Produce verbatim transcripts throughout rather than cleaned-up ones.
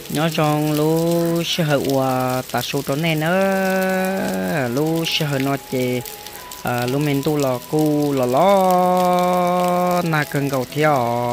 nhớ trong lú sẽ hợp và ta số đó này nữa lú sẽ hợp nó chỉ lú mình tu là cu là lo na cần cầu theo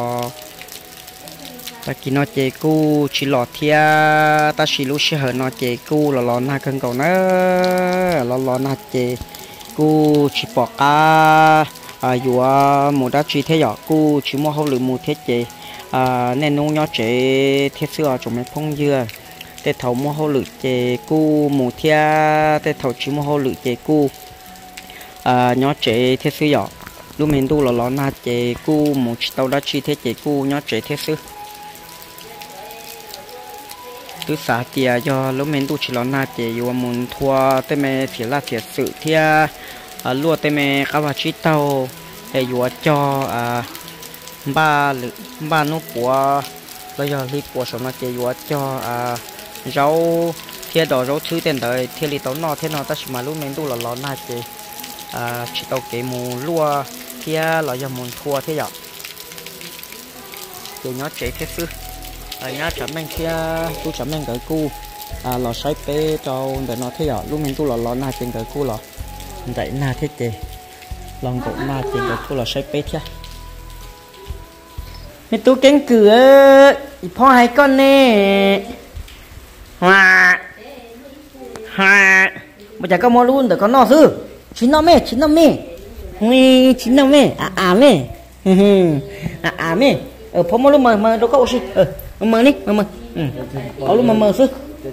ta chỉ nó chỉ cu chỉ lọt theo ta chỉ lú sẽ hợp nó chỉ cu là lo na cần cầu nữa là lo na chỉ cu chỉ bỏ cá à dù một đã chỉ thế giờ cu chỉ mua hậu lửa một thế chế à nên nông nhỏ chế thiết xưa chúng mình phong dưa để thầu mua hậu lửa chế cu một thế để thầu chỉ mua hậu lửa chế cu à nhỏ chế thiết xưa giờ lúc mình tu là lo na chế cu một tàu đã chỉ thế chế cu nhỏ chế thiết xưa cứ xả tiền cho lúc mình tu chỉ lo na chế dù muốn thua tới mẹ thì là thiệt sự thia à lúa tới mẹ các bạn chỉ tàu để dù cho à ba ba nút của bây giờ đi của số nó chỉ dù cho à rau thia đỏ rau thứ tiền đời thia li tàu nọ thế nào ta chỉ mà lúc mình tu là lo na chỉ à chỉ tàu cái mù lúa thia là giờ muốn thua thế giờ thì nó chế thế sư à nhá chấm mình thia tu chấm mình cái cu à lò sấy pe trâu để nó thế giờ lúc mình tu là lo na trên cái cu lò vậy na thế chị lòng cũng na trên cái cu là sấy pe thia mẹ tu cánh cửaพ่อ hai con nè hòa hòa bây giờ có mua luôn để con nó sư chín năm mẹ chín năm mẹ ui chín năm mẹ à à mẹ à à mẹ ở phong mua luôn mà mà đâu có gì ờ mà đi mà mà có luôn mà mà sư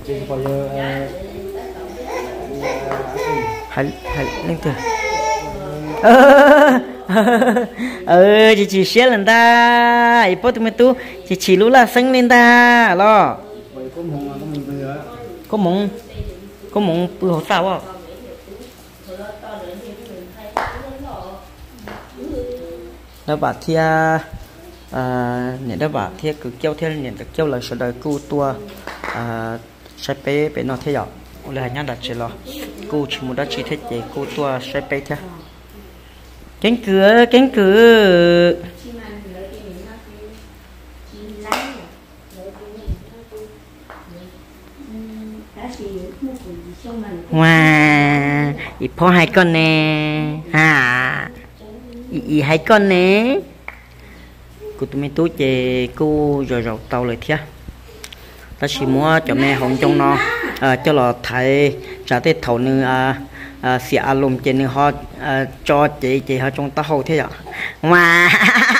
hãy hãy lên từ ờ chị chỉ xé lên ta ý bố tụi mình tu chị chỉ lúc là xanh lên ta lo có mộng có mộng bự hổ sao à đó bà thia à nhận đó bà thia cứ kêu theo nhận được kêu là số đời cu tua à sai pe pe nó thế giờ là nhá đặt chỉ lo cu chỉ muốn đã chỉ thế gì cu tua sai pe thế cánh cửa cánh cửa wow ýพ่อ hai con nè à ý, ý hai con nè cô tụi mình tú chè cô rồi rồi tàu lại thia ta chỉ mua cho mẹ hồng trong nó à, cho là thầy trả tới thầu nữa à à xịa lùm trên nữa họ à, cho chị chị họ trong tao hậu thế ạ mà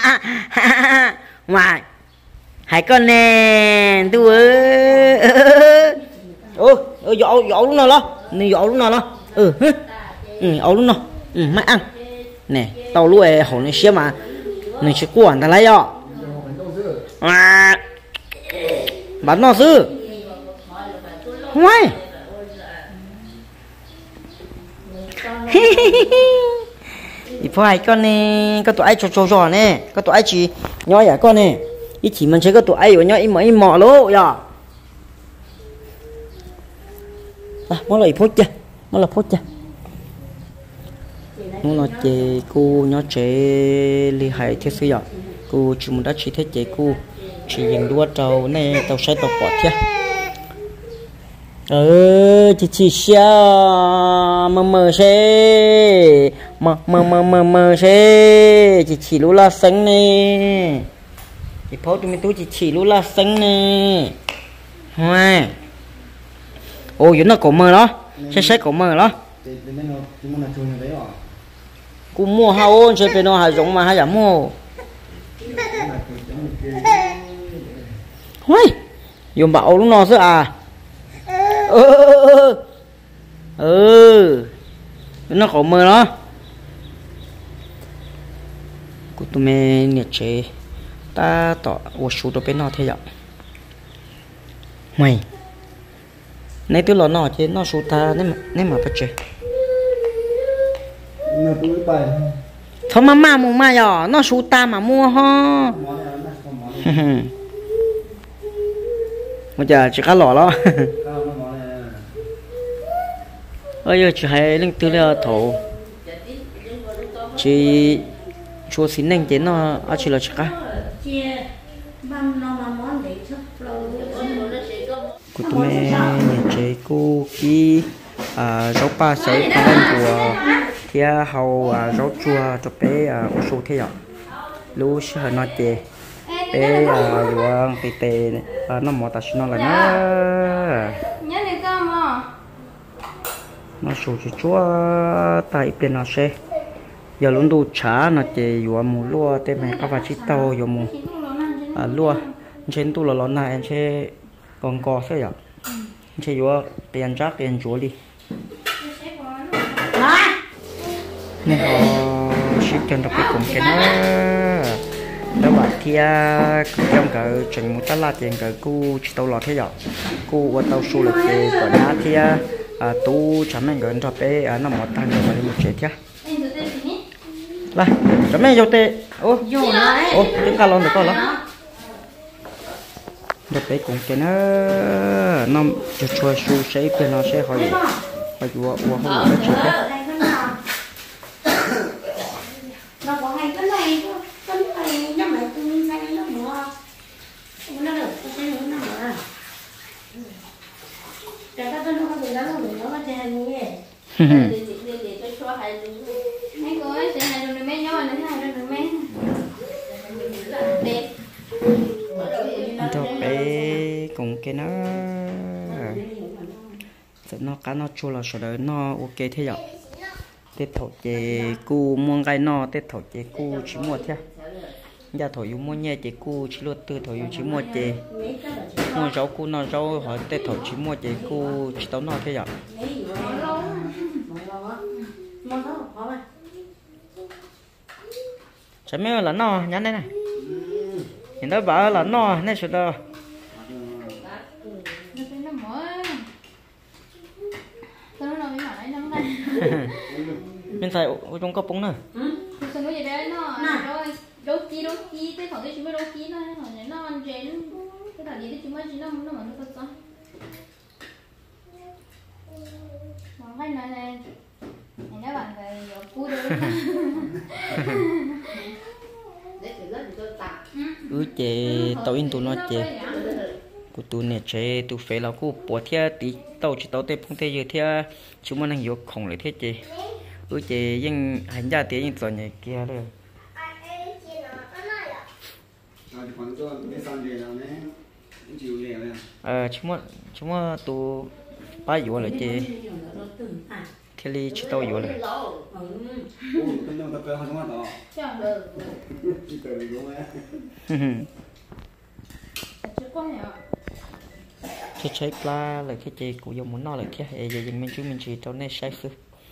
mà hai con nè tôi ơi ơ dỗ dỗ lúc nào lo nè dỗ lúc nào lo ừ ừ dỗ lúc nào ừ mày ăn nè tao lúc ấy hậu này xía mà này sẽ quản ta lấy ạ à bắn nó sư ngoài thì phải hai con nè có tụi ai cho cho cho nè có tụi ai chỉ nhỏ vậy con nè ít chỉ mình sẽ có tụi ai ở nhỏ ít mấy mỏ lố ya à món là phốt chưa món là phốt chưa món là chè cô nhỏ chè li hai thế sư ya cô chỉ muốn đã chỉ thế chè cô chỉ dừng đua trâu nè tàu xe tàu bọt chứ ừ chị chị sao mờ mờ xe mờ mờ mờ mờ mờ xe chị chỉ lú la xanh nè chị phốt tụi mình tú chị chỉ lú la xanh nè hoa ô vậy nó cổ mờ đó xe xe cổ mờ đó cô mua hao ôn chơi bên nó hay giống mà hay giảm mua hoa dùng bảo lúc nào chứ à ừ ừ ừ nó khổ mơ đó của tụi mình nhiệt chế ta tỏ một số đồ bên nó thế vậy mày này tôi lo nó chứ nó số ta nên mà nên mà phải chế thôi mà mà mua mà giờ nó số ta mà mua ho bây giờ chỉ cá lỏ đó ơi giờ chỉ hay lên từ là thổ chỉ chua xin nên chế nó ở chỉ là chỉ cá cụ tụi mẹ nhà chế cụ kí à rau ba sấy con lên của thia hầu à rau chua cho bé à ô số thế ạ lú sẽ hơi nói chè bé à ruộng tê tê à nó mỏ ta xin nó là nó nó số chỉ chúa tại bên nó sẽ giờ luôn đủ chả nó chè ruộng mù lúa tê mẹ các bà chỉ tàu ruộng mù à lúa trên tu là lon này anh sẽ còn cò sẽ ạ anh sẽ ruộng tiền rác tiền chúa đi nên họ ship cho nó cái cùng cái nó đó bạn thia trong cái chuyện một tát là tiền cái cu chỉ tàu lọt thế rồi cu qua tàu su là cái còn đá thia à tu chấm anh gần cho bé à nó một tan rồi mà một chết chứ là chấm anh vô tê ô ô chúng ta lon được coi lắm được bé cùng cái nó nó cho chua su sẽ bên nó sẽ hỏi hỏi vua vua không được chết chứ nó có hay cái này cái này nó mà tôi hay nó mua nó được cái này nó mà cái cái nó không được nó được nó mà chơi như vậy để để để cho cho hay mấy cô ấy sẽ hay rồi mấy nhau nữa hay rồi mấy đẹp cho bé cùng cái nó nó cá nó chua là sợ đời nó ok thế rồi tết thổ chế cu mua gai no tết thổ chế cu chỉ mua thế giờ thổ yêu mua nhẹ chế cu chỉ luật từ thổ yêu chỉ mua chế mua rau cu nó rau hỏi tết thổ chỉ mua chế cu chỉ tao no thế vậy chả mấy là no nhắn đây này nhìn đó bảo là no này sợ đâu mình phải ở trong cốc bún nữa. Sao nó vậy đấy nó rồi đôi kia đôi kia cái thằng cái chúng mới đôi kia nó thằng này nó ăn chén cái thằng gì đấy chúng mới chỉ nó nó mà nó có sao? Món cái này này này các bạn phải có cua được. Ừ chị tao in tụi nó chị của tụi này chị tụi phải là cô bỏ theo tí tao chỉ tao tép không thể giờ theo chúng mình đang vô khổng lại thế chị ừ chị nhưng hành gia tiếng rồi nhảy kia rồi ờ chúng mình chúng mình tụi ba vô lại chị thế li chỉ tao vô lại cái trái pla là cái chị của dùng muốn nói là cái giờ mình chúng mình chỉ cho nên sai sự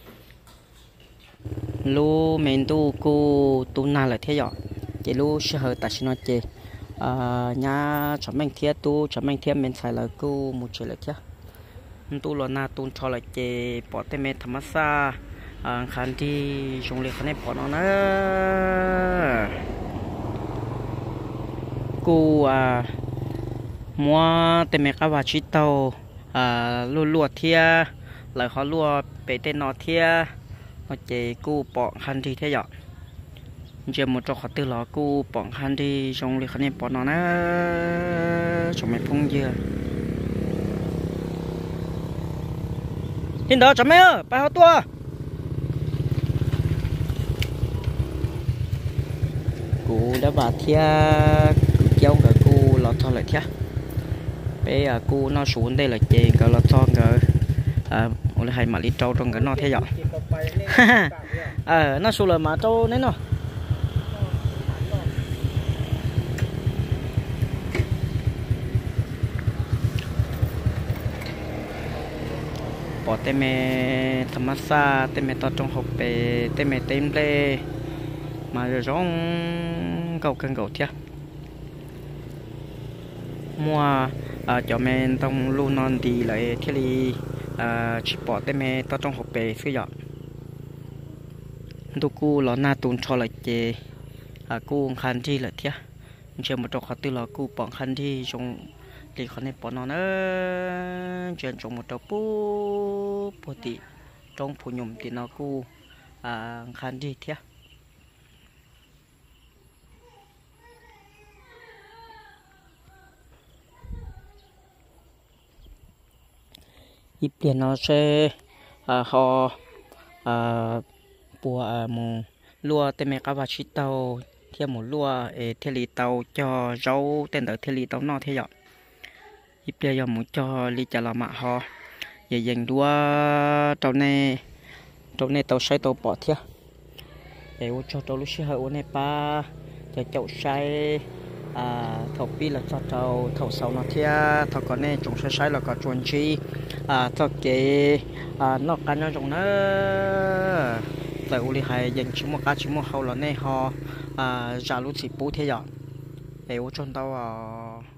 lu mình tu cô tu na là thế rồi chị lu sẽ hơi tại sao nói chị nhà cho mình thiết tu cho mình thiết mình phải là cô một chuyện là thế tu là na tu cho là chị bỏ tên mình tham gia khán đi trong lịch này bỏ nó nữa cô à mua tên mình các bà chỉ tàu à lúa lúa thia lại họ lúa bể tên nó thia nó chỉ cô bỏ khăn đi thế vậy giờ một trò họ từ đó cô bỏ khăn đi trong lịch này bỏ nó nữa trong mấy phong dừa tin đó chấm mấy ơi bài họ tua cô đã bà thia kéo cả cô lọt thôi lại thia bây giờ cô nó xuống đây là chè cả lọt thôi cả à ông hay mà đi trâu trong cái nó thế vậy ờ nó xuống là mà trâu đấy nó bỏ tên mẹ thầm massa tên mẹ to trong hộp bể tên mẹ tên lê mà rồi giống cầu cân cầu thiệt mua à cho mình trong luôn non đi lại thiết lý à chỉ bỏ tên mẹ to trong hộp bể sử dụng tôi cu là na tuôn cho lại chè à cu khăn đi lại thiệt chơi một trò khó tư là cu bỏ khăn đi trong thì con này bỏ nó nữa chuyện trong một trò pu pu tị trong phụ nhung thì nó cu à khăn đi thiệt ít tiền nó sẽ à, họ à, bùa à, một lúa tên mẹ cá và chỉ tàu theo một lúa để theo lì tàu cho rau tên đỡ theo lì tàu nó theo dõi ít tiền giờ một cho lì chả làm mạ họ giờ dành đua tàu này tàu này tàu say tàu bỏ theo để cho tàu lúc xưa ở này pa để chậu say à thầu pi là cho tàu thầu sầu nó thia thầu còn này trồng sai sai là có chuẩn chi à thầu cái à nó cái nó trồng nó tại uli hay dành chỉ một cái chỉ một hậu là này họ à giả lúc chỉ bố thế giờ để cho tàu à